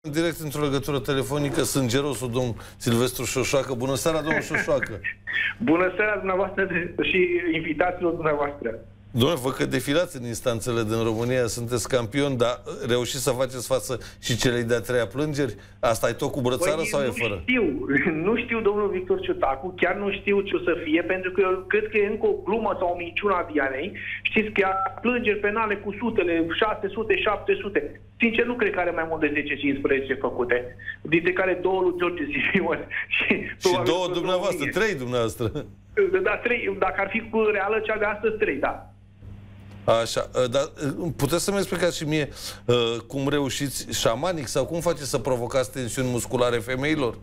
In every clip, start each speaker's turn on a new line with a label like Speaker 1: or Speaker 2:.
Speaker 1: În direct într-o legătură telefonică, sângerosul domn Silvestru Șoșoacă. Bună seara, domnul Șoșoacă!
Speaker 2: Bună seara dumneavoastră și invitațiilor dumneavoastră!
Speaker 1: Domnule, văd că defilați în instanțele din România, sunteți campioni, dar reușiți să faceți față și celei de-a treia plângeri? Asta e tot cu brățară sau e fără?
Speaker 2: Nu știu, domnul Victor Ciutacu, chiar nu știu ce o să fie, pentru că eu cred că e încă o glumă sau o minciună a Dianei. Știți că ea plângeri penale cu sutele, 600, 700. Sincer, nu cred că are mai mult de 10-15 făcute, dintre care 2 lui George Simion.
Speaker 1: Și 2 dumneavoastră, 3 dumneavoastră.
Speaker 2: Da, 3, dacă ar fi cu reală cea de astăzi, 3, da.
Speaker 1: Așa, dar puteți să-mi explicați și mie cum reușiți șamanic sau cum faceți să provocați tensiuni musculare femeilor?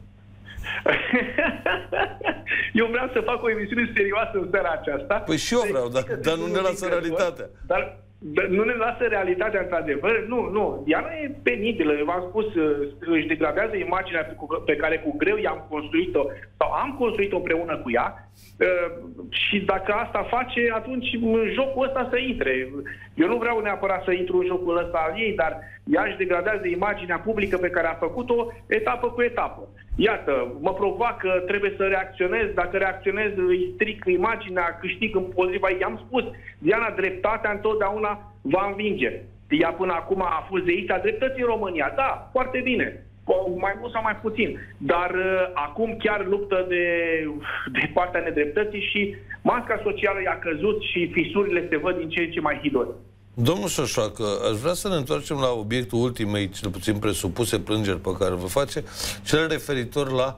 Speaker 2: Eu vreau să fac o emisiune serioasă în seara aceasta.
Speaker 1: Păi și eu vreau, dar nu ne lasă realitatea.
Speaker 2: Dar nu ne lasă realitatea, într-adevăr. Nu. Diana e penibilă. Eu v-am spus, își degradează imaginea pe care cu greu i-am construit-o, sau am construit-o împreună cu ea. Și dacă asta face, atunci în jocul ăsta să intre. Eu nu vreau neapărat să intru în jocul ăsta al ei, dar ea își degradează imaginea publică pe care a făcut-o etapă cu etapă. Iată, mă provoacă, trebuie să reacționez. Dacă reacționez, îi stric imaginea, câștig împotriva. I-am spus, Diana, dreptatea întotdeauna va învinge. Ea până acum a fost zeița dreptății în România. Da, foarte bine. Mai mult sau mai puțin. Dar acum chiar luptă de partea nedreptății și masca socială i-a căzut și fisurile se văd din ce în ce mai hidori.
Speaker 1: Domnul Șoșoacă, aș vrea să ne întoarcem la obiectul ultimei, cel puțin presupuse plângeri pe care vă face, cel referitor la,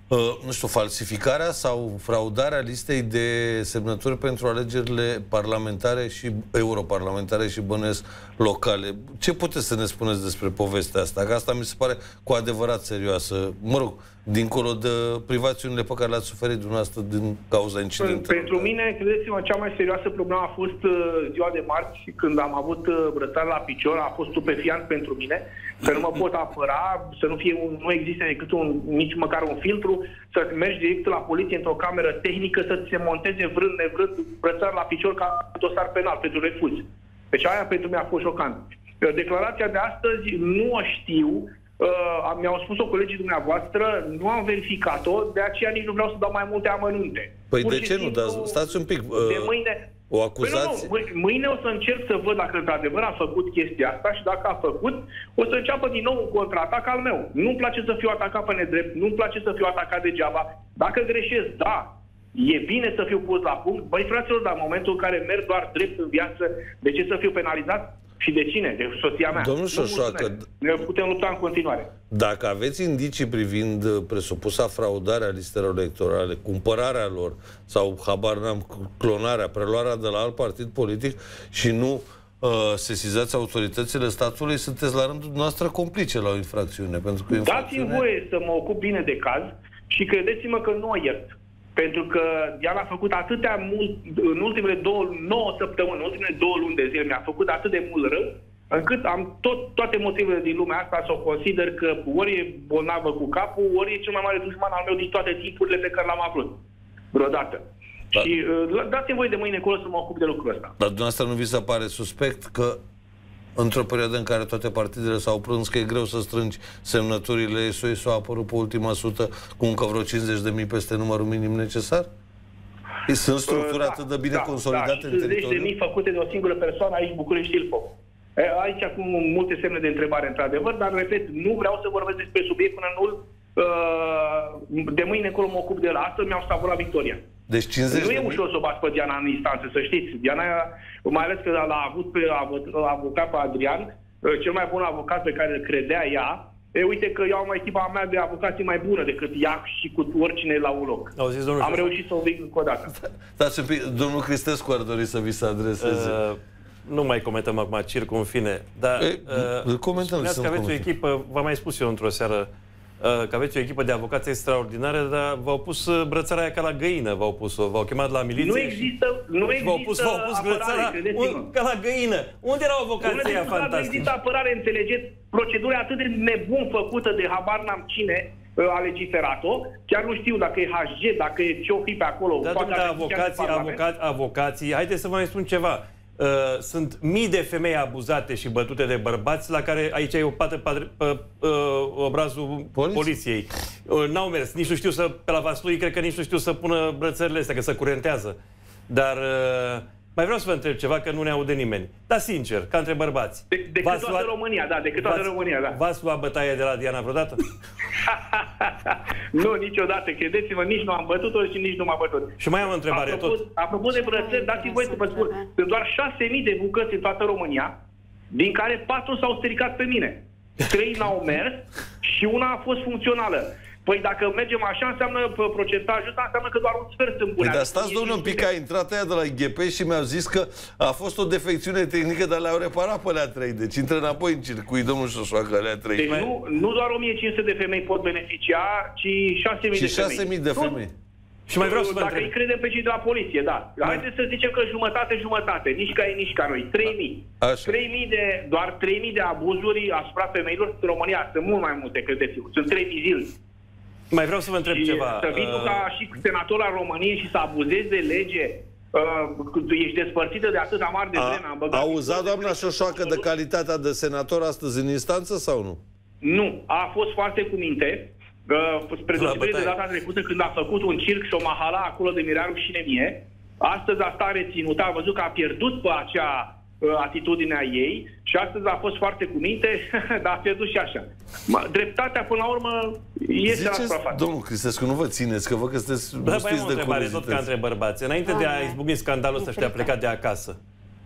Speaker 1: nu știu, falsificarea sau fraudarea listei de semnături pentru alegerile parlamentare și europarlamentare și bănuiesc locale. Ce puteți să ne spuneți despre povestea asta? Că asta mi se pare cu adevărat serioasă. Mă rog, dincolo de privațiunile pe care le-ați suferit dumneavoastră din cauza incidentului.
Speaker 2: Pentru mine, credeți-mă, cea mai serioasă problemă a fost ziua de marți, când am avut brățar la picior. A fost stupefiant pentru mine, că nu mă pot apăra, să nu existe decât nici măcar un filtru, să mergi direct la poliție într-o cameră tehnică, să ți se monteze vrând nevrând brățar la picior ca dosar penal pentru refuz. Deci aia pentru mine a fost șocant. Declarația de astăzi nu o știu. Mi-au spus-o colegii dumneavoastră, nu am verificat-o, de aceea nici nu vreau să dau mai multe amănunte.
Speaker 1: Păi de ce nu? Dar stați un pic.
Speaker 2: De mâine...
Speaker 1: O acuzați?
Speaker 2: Păi nu, mâine o să încerc să văd dacă într-adevăr a făcut chestia asta și dacă a făcut, o să înceapă din nou un contraatac al meu. Nu-mi place să fiu atacat pe nedrept, nu-mi place să fiu atacat degeaba. Dacă greșesc, da, e bine să fiu pus la punct. Băi, fraților, dar în momentul în care merg doar drept în viață, de ce să fiu penalizat? Și de cine? De soția mea.
Speaker 1: Domnul Șoșoacă,
Speaker 2: ne putem lupta în continuare.
Speaker 1: Dacă aveți indicii privind presupusa fraudarea listelor electorale, cumpărarea lor sau, habar n-am, clonarea, preluarea de la alt partid politic și nu sesizați autoritățile statului, sunteți la rândul noastră complice la o infracțiune. Pentru că
Speaker 2: Dați-mi voie să mă ocup bine de caz și credeți-mă că nu o iert. Pentru că Diana a făcut atâtea mult, în ultimele 9 săptămâni, în ultimele 2 luni de zile, mi-a făcut atât de mult rău, încât am toate motivele din lumea asta să o consider că ori e bolnavă cu capul, ori e cel mai mare dușman al meu din toate tipurile pe care l-am avut vreodată. Da. Și dați-mi voi de mâine încolo să mă ocup de lucrul ăsta. Dar
Speaker 1: dumneavoastră nu vi se pare suspect că într-o perioadă în care toate partidele s-au plâns că e greu să strângi semnăturile, SOS a apărut pe ultima sută cu încă vreo 50.000 peste numărul minim necesar? Sunt structuri atât de bine consolidate în teritoriu?
Speaker 2: 50.000 făcute de o singură persoană aici, București-Ilfov. Aici cu multe semne de întrebare, într-adevăr, dar, repet, nu vreau să vorbesc despre subiect până nu de mâine încolo mă ocup de la asta, mi-au savurat victoria.
Speaker 1: Deci
Speaker 2: nu e ușor să o bați pe Diana în instanță, să știți. Diana, mai ales că l-a avut pe avocat pe Adrian, cel mai bun avocat pe care îl credea ea. Uite că eu am echipa mea de avocații mai bună decât ea și cu oricine la un loc. Am reușit să o vin încă o dată.
Speaker 1: Dați un pic, domnul Cristescu ar dori să vi se adreseze.
Speaker 3: Nu mai comentăm acum circul, în fine. Dar spuneați că aveți o echipă, v-am mai spus eu într-o seară, că aveți o echipă de avocați extraordinară, dar v-au pus brățara aia ca la găină, v-au chemat la miliție.
Speaker 2: Nu există
Speaker 3: v-au pus brățara ca la găină. Unde erau avocații aia fantastici?
Speaker 2: Nu există apărare, înțelegeți? Procedura atât de nebun făcută de habar n-am cine a legiferat-o. Chiar nu știu dacă e HG, dacă e ce-o fi pe acolo.
Speaker 3: Dar avocații, haideți să vă mai spun ceva. sunt mii de femei abuzate și bătute de bărbați, la care aici e o pată pe obrazul poliției. N-au mers, nici nu știu să, pe la Vaslui, cred că nici nu știu să pună brățările astea, că se curentează. Dar mai vreau să vă întreb ceva, că nu ne aude nimeni. Dar sincer, ca între bărbați.
Speaker 2: Decât toată România, da, decât toată România, da.
Speaker 3: V-ați luat bătaie de la Diana vreodată?
Speaker 2: Nu, niciodată. Credeți-mă, nici nu am bătut-o și nici nu m-a bătut.
Speaker 3: Și mai am o întrebare tot.
Speaker 2: Apropo de brățări, dați-mi voi să vă spun. Sunt doar 6.000 de bucăți în toată România, din care 4 s-au stricat pe mine. 3 n-au mers și una a fost funcțională. Păi dacă mergem așa, înseamnă procentajul ăsta, înseamnă că doar un sfert sunt bune.
Speaker 1: Păi, dar stați, domnule, un pic, a intrat aia de la IGP și mi-au zis că a fost o defecțiune tehnică, dar le-au reparat pe alea 3. Deci intră înapoi în circuit, domnul Șoșoacă, alea 3.
Speaker 2: Deci nu doar 1.500 de femei pot beneficia, ci 6.000 de femei.
Speaker 1: Și 6.000 de femei.
Speaker 3: Și mai vreau să vă
Speaker 2: întreb. Dacă îi credem pe cei de la poliție, da. Haideți să zicem că jumătate. Nici ca ei, nici ca noi. 3.000. Doar 3.000 de abuzuri asupra femeilor în România. Sunt mult mai multe, credeți-vă. Sunt 3.000 zilnic.
Speaker 3: Mai vreau să vă întreb ceva.
Speaker 2: Să vii tu ca și senator al României și să abuzezi de lege, ești despărțită de atâta mare de vreme.
Speaker 1: A uzat doamna Șoșoacă de calitatea de senator astăzi în instanță sau nu?
Speaker 2: Nu. A fost foarte cu minte. Spre deosebire de data trecută, când a făcut un circ și o mahala acolo de mi-era rușine mie, astăzi a stat reținută, a văzut că a pierdut pe acea atitudinea ei și astăzi a fost foarte cu minte, dar a pierdut și așa. Dreptatea, până la urmă, este la suprafață.
Speaker 1: Domnul Cristescu, nu vă țineți, că văd că sunteți rustiți de
Speaker 3: curiozitate. Tot ca între bărbați. Înainte de a izbucni scandalul ăsta și de a pleca de acasă.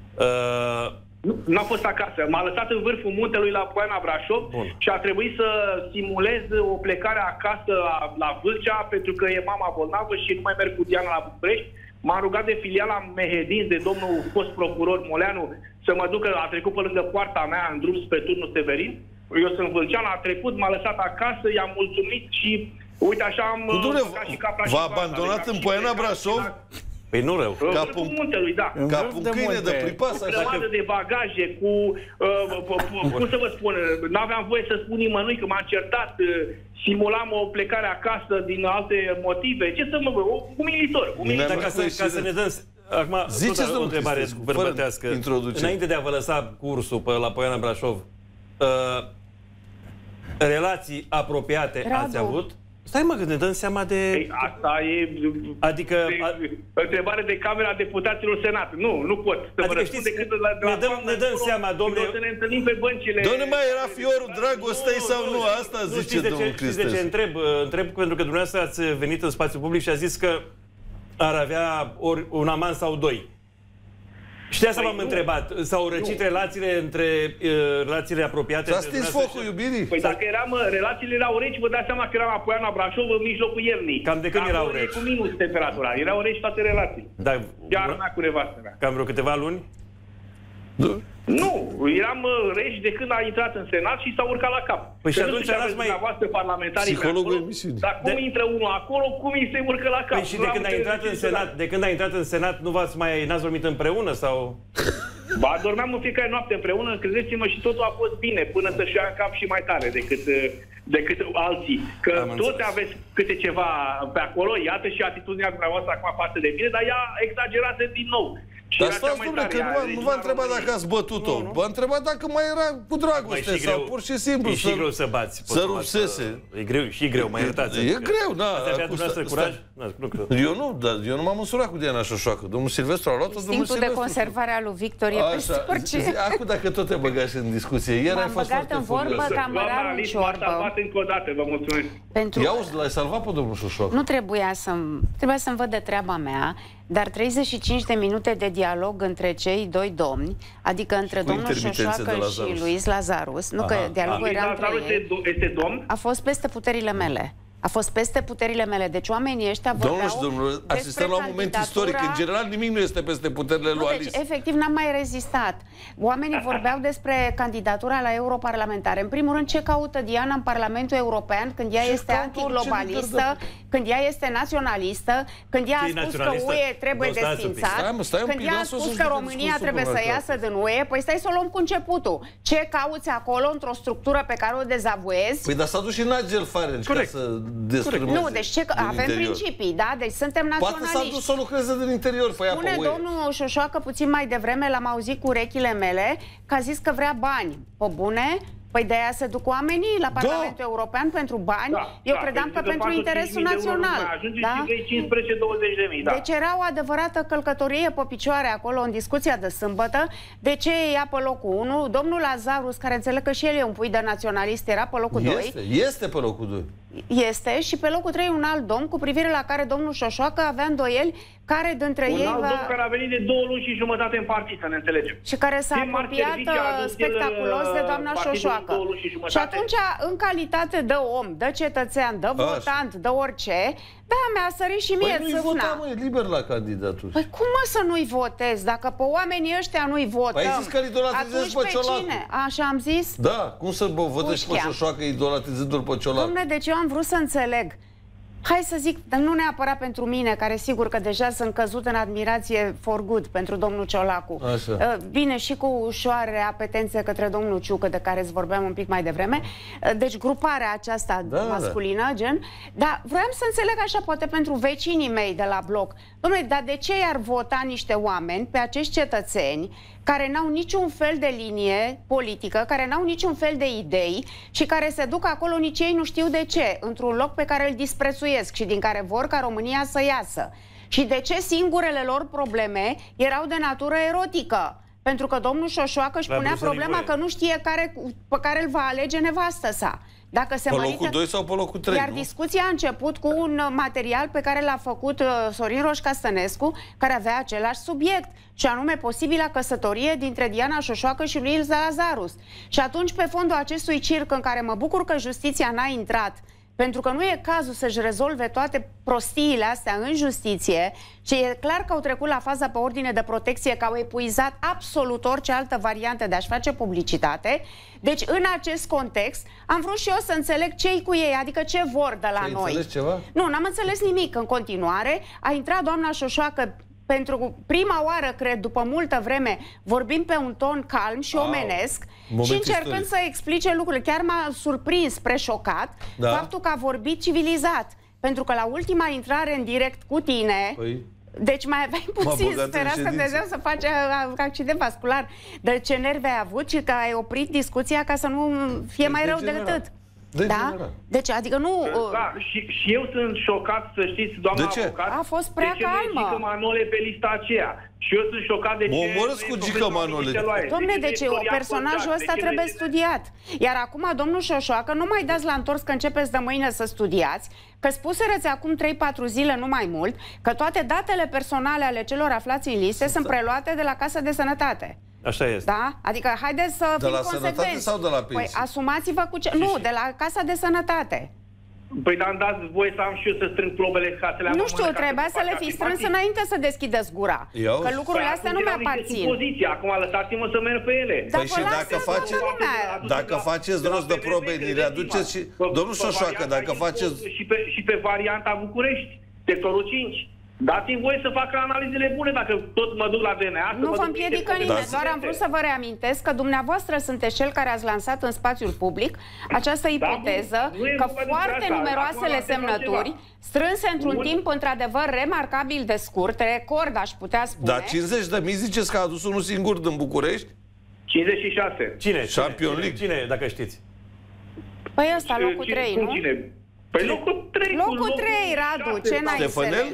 Speaker 2: Nu a fost acasă. M-a lăsat în vârful muntelui la Poiana Brașov. Și a trebuit să simulez o plecare acasă la Vâlcea, pentru că e mama bolnavă și nu mai merg cu Diana la București. M-a rugat de filiala Mehedinți, de domnul fost procuror Moleanu, să mă ducă, a trecut pe lângă poarta mea în drum spre Turnul Severin. Eu sunt vâlcean, a trecut, m-a lăsat acasă, i-am mulțumit și uite așa am...
Speaker 1: V-a abandonat în Poiana Brașov?
Speaker 3: Păi nu rău.
Speaker 2: Capul muntelui, da.
Speaker 1: Capul câine de pripas.
Speaker 2: Cu grămadă de bagaje, cu... cum să vă spun, n-aveam voie să spun nimănui că m-am certat, simulam o plecare acasă din alte motive. Ce să mă văd? Umilitor.
Speaker 3: Ca să ne dăm... Acum, tot o întrebare bărbătească. Înainte de a vă lăsa cursul la Poiana Brașov, relații apropiate ați avut? Stai mă, că ne dăm seama de...
Speaker 2: Ei, asta e...
Speaker 3: Adică...
Speaker 2: întrebare de Camera Deputaților Senat. Nu pot să vă răspund decât
Speaker 3: ne dăm seama, domnule...
Speaker 2: Să ne întâlnim pe băncile...
Speaker 1: Dom'le, mai era fiorul dragostei sau nu? Asta zice domnul Cristescu.
Speaker 3: Știți de ce întreb? Pentru că dumneavoastră ați venit în spațiu public și a zis că ar avea ori un amant sau doi. Și de asta v-am întrebat. S-au răcit relațiile apropiate?
Speaker 1: S-a stins focul iubirii?
Speaker 2: Păi dacă relațiile erau reci, vă dați seama că eram la Poiana Brașov în mijlocul iernii.
Speaker 3: Cam de când erau reci?
Speaker 2: Cu minus temperatura. Erau reci toate relații. Chiar mea cu nevastă mea.
Speaker 3: Cam vreo câteva luni?
Speaker 2: Nu, eram reci de când a intrat în Senat și s-a urcat la cap.
Speaker 3: Păi și atunci n-ați mai...
Speaker 1: Psihologul emisiunii.
Speaker 2: Dar cum intră unul acolo, cum îi se urcă la cap?
Speaker 3: Păi și de când a intrat în Senat, n-ați dormit împreună sau...
Speaker 2: Ba, dormeam în fiecare noapte împreună, credeți-mă, și totul a fost bine, până să-și ia în cap și mai tare decât alții. Că toți aveți câte ceva pe acolo, iată și atitudinea dumneavoastră acum față de mine, dar ea exagerată din nou.
Speaker 1: Dar stați, dom'le, că nu v-a întrebat dacă ați bătut-o. V-a întrebat dacă mai era cu dragoste sau pur și simplu.
Speaker 3: E și greu să bați.
Speaker 1: Să rupsese.
Speaker 3: E greu, și greu, mai iertați.
Speaker 1: E greu, da.
Speaker 3: Ați avea dumneavoastră curaj?
Speaker 1: Eu nu, dar eu nu m-am măsurat cu Diana Șoșoacă. Domnul Silvestru a luat-o, domnul Silvestru.
Speaker 4: Timpul de conservare a lui Victor e pe
Speaker 1: acum dacă tot te băgași în discuție. Ieri ai fost foarte
Speaker 4: furios. M-am băgat în vorbă ca mărarul în ciorbă.
Speaker 2: M-a salvat încă o dată, vă mulțumesc.
Speaker 1: Ia uzi, l-ai salvat pe domnul Șoșoacă.
Speaker 4: Nu trebuia să-mi văd de treaba mea, dar 35 de minute de dialog între cei doi domni, adică între domnul Șoșoacă și Luis Lazarus, nu că dialogul era între ei, a fost peste puterile mele. A fost peste puterile mele. Deci oamenii ăștia vorbeau
Speaker 1: domnul, asistăm la un moment istoric. În general nimic nu este peste puterile lui Alice.
Speaker 4: Deci, efectiv, n-am mai rezistat. Oamenii vorbeau despre candidatura la europarlamentare. În primul rând, ce caută Diana în Parlamentul European când ea este antiglobalistă, când ea este naționalistă, când ea a spus că UE trebuie desfințat, când ea a spus că România trebuie să iasă din UE? Păi stai să o luăm cu începutul. Ce cauți acolo într-o structură pe care o dezavuezi?
Speaker 1: Păi dar s-a dus și Nigel Farage ca să destrămeze.
Speaker 4: Nu, deci avem principii, da? Deci suntem naționaliști.
Speaker 1: Poate s-a dus să lucreze din interior.
Speaker 4: Spune domnul Șoșoacă puțin mai devreme, l-am auzit cu urechile mele, că a zis că vrea bani. Pe bune? Păi de aia se duc oamenii la Parlamentul European pentru bani? Eu credeam că pentru interesul național.
Speaker 2: Da? 15-20.000, da.
Speaker 4: Deci era o adevărată călcătorie pe picioare acolo în discuția de sâmbătă. De ce ea pe locul 1? Domnul Lazarus, care înțeleg că și el e un pui de naționalist, era pe locul 2.
Speaker 1: Este pe locul 2.
Speaker 4: Este și pe locul 3 un alt domn cu privire la care domnul Șoșoacă avea îndoieli care dintre ei...
Speaker 2: Un alt domn care a venit de 2 luni și jumătate în partid, să ne înțelegem.
Speaker 4: Și care s-a apropiat spectaculos de doamna Șoșoacă. Și atunci, în calitate de om, de cetățean, de votant, de orice, da, mi-a sărit și mie țâfna.
Speaker 1: Păi nu-i vota, mă, e liber la candidatură.
Speaker 4: Păi cum, mă, să nu-i votez? Dacă pe oamenii ăștia nu-i votăm,
Speaker 1: păi ai zis că-l idolatrizezi pe Ciolacu.
Speaker 4: Cine? Așa am zis?
Speaker 1: Da, cum să votezi pe Șoșoacă idolatrizându-l pe Ciolacu?
Speaker 4: Dom'le, deci eu am vrut să înțeleg. Hai să zic, dar nu neapărat pentru mine, care sigur că deja sunt căzut în admirație for good pentru domnul Ciolacu.
Speaker 1: Așa.
Speaker 4: Bine, și cu ușoare apetențe către domnul Ciucă, de care îți vorbeam un pic mai devreme. Deci gruparea aceasta masculină, gen. Dar vreau să înțeleg așa, poate pentru vecinii mei de la bloc. Dom'le, dar de ce i-ar vota niște oameni pe acești cetățeni care n-au niciun fel de linie politică, care n-au niciun fel de idei și care se duc acolo nici ei nu știu de ce, într-un loc pe care îl disprețuiesc și din care vor ca România să iasă? Și de ce singurele lor probleme erau de natură erotică? Pentru că domnul Șoșoacă își punea problema că nu știe pe care îl va alege nevastă sa. Dacă se
Speaker 1: pe locul 2 sau pe locul 3,
Speaker 4: Iar discuția a început cu un material pe care l-a făcut Sorin Roșca Stănescu, care avea același subiect, și anume posibila căsătorie dintre Diana Șoșoacă și lui Ilza Lazarus. Și atunci, pe fondul acestui circ în care mă bucur că justiția n-a intrat, pentru că nu e cazul să-și rezolve toate prostiile astea în justiție, și e clar că au trecut la faza pe ordine de protecție, că au epuizat absolut orice altă variantă de a-și face publicitate. Deci, în acest context, am vrut și eu să înțeleg ce-i cu ei, adică ce vor de la noi.
Speaker 1: Înțelegi ceva?
Speaker 4: Nu, n-am înțeles nimic. În continuare, a intrat doamna Șoșoacă pentru prima oară, cred, după multă vreme, vorbind pe un ton calm și omenesc și încercând să explice lucrurile. Chiar m-a surprins, preșocat, faptul că a vorbit civilizat. Pentru că la ultima intrare în direct cu tine, deci mai aveai puțin, sperați că Dumnezeu să face accident vascular. De ce nervi ai avut și că ai oprit discuția ca să nu fie mai rău decât atât. Da? Deci, adică nu...
Speaker 2: Da, și eu sunt șocat, să știți, doamna avocat.
Speaker 4: A fost prea calmă.
Speaker 2: De ce nu e Manole pe lista aceea? Și eu sunt șocat de ce...
Speaker 1: Mă omorâți cu Gică Manole.
Speaker 4: Dom'le, deci personajul ăsta trebuie studiat. Iar acum, domnul Șoșoacă, nu mai dați la întors că începeți de mâine să studiați, că spuserăți acum 3-4 zile, nu mai mult, că toate datele personale ale celor aflați în liste sunt preluate de la Casa de Sănătate.
Speaker 3: Așa este.
Speaker 4: Da? Adică haideți să fim consecvenți.
Speaker 1: De la Sănătate sau de la pensii?
Speaker 4: Păi asumați-vă cu ce... Nu, de la Casa de Sănătate.
Speaker 2: Păi dar îmi dați voie să am și eu să strâng probele ca să le am.
Speaker 4: Nu știu, trebuia să le fi strâns înainte să deschideți gura. Că lucrurile astea nu mi-aparțin.
Speaker 2: Acum lăsați-mă să merg pe ele.
Speaker 1: Păi și dacă faceți rost de probe, ni le aduceți și... Domnul Șoșoacă, dacă faceți...
Speaker 2: Și pe varianta București, sectorul 5. Dați-mi voie să fac analizele bune, dacă tot mă duc la DNA.
Speaker 4: Nu vă împiedică nimeni, doar am vrut să vă reamintesc că dumneavoastră sunteți cel care ați lansat în spațiul public această ipoteză că foarte numeroasele semnături, strânse într-un timp într-adevăr remarcabil de scurt, record aș putea spune.
Speaker 1: Dar 50.000 ziceți că a adus unul singur din București?
Speaker 2: 56.
Speaker 3: Cine?
Speaker 1: Champion League.
Speaker 3: Cine, dacă știți?
Speaker 4: Păi ăsta, locul 3, nu?
Speaker 2: Păi locul 3.
Speaker 4: Locul 3, Radu, ce n-ai înțeles?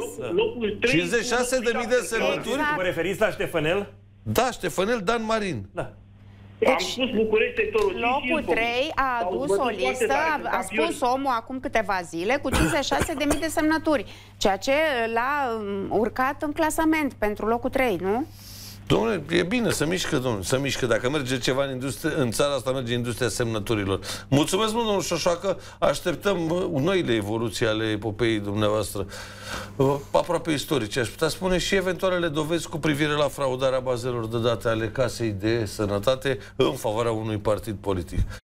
Speaker 1: 56.000 de semnături?
Speaker 3: Vă referiți la Ștefănel?
Speaker 1: Da, Ștefănel Dan Marin.
Speaker 3: Da.
Speaker 2: Deci, am spus București, sectorul 5.
Speaker 4: Locul 3 a adus o listă, a spus omul acum câteva zile, cu 56.000 de semnături, ceea ce l-a urcat în clasament pentru locul 3, nu?
Speaker 1: Dom'le, e bine, să mișcă, domnule, să mișcă. Dacă merge ceva în industrie, în țara asta merge industria semnăturilor. Mulțumesc mult, domnul Șoșoacă. Așteptăm noile evoluții ale epopeii dumneavoastră, aproape istorice, aș putea spune, și eventualele dovezi cu privire la fraudarea bazelor de date ale Casei de Sănătate în favoarea unui partid politic.